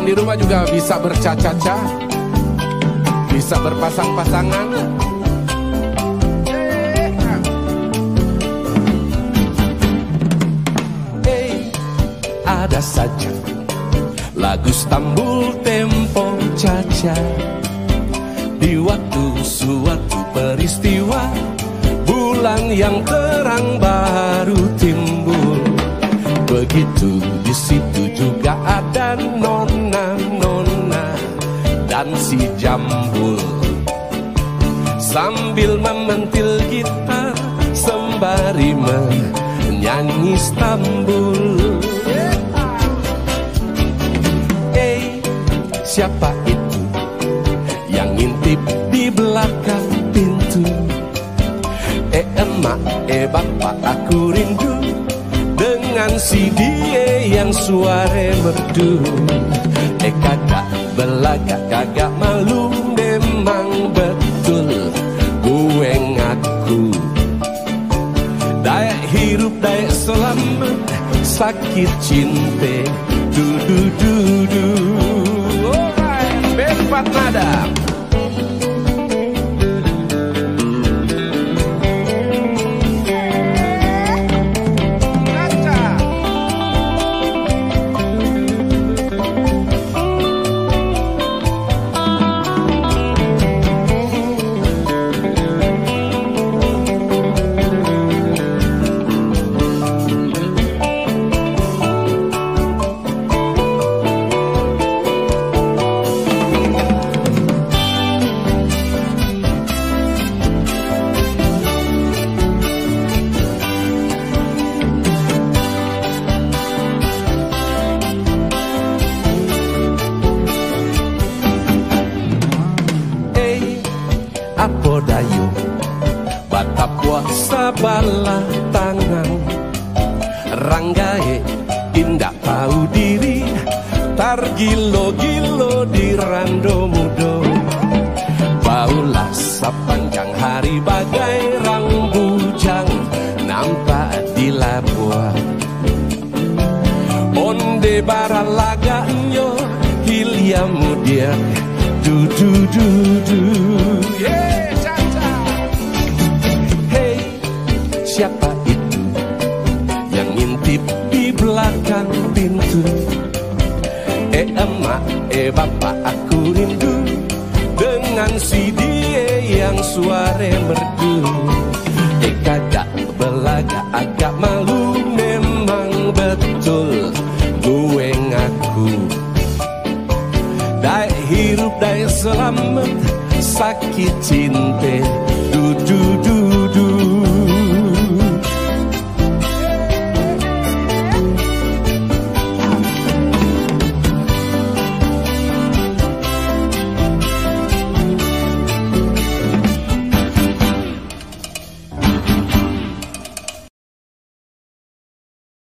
di rumah juga bisa bercaca-caca, bisa berpasang-pasangan. Ada saja lagu Stambul tempo caca di waktu suatu peristiwa, bulan yang terang baru timbul. Begitu di situ juga ada nona-nona dan si jambul, sambil mementil gitar sembari menyanyi Stambul. Siapa itu yang ngintip di belakang pintu? Emak, bapak, aku rindu dengan si dia yang suara merdu. Kagak belaga, kagak malu, memang betul gue ngaku. Daya hirup, daya selamat, sakit cinta, du-du-du-du. Berempat nada. Apo dayo bata puasa bala tangan, ranggae indah tahu diri, tar gilo-gilo di rando mudo. Baulah sepanjang hari bagai rang bujang nampak di labuan. Onde bara laganyo hilya mudia du-du-du-du. Yeah, caca. Hey, siapa itu yang ngintip di belakang pintu? Emak, bapak, aku rindu dengan si dia yang suara merdu. Kagak belaga, agak malu, memang betul gue ngaku. Dai hirup, dai selamat, sakit cinta,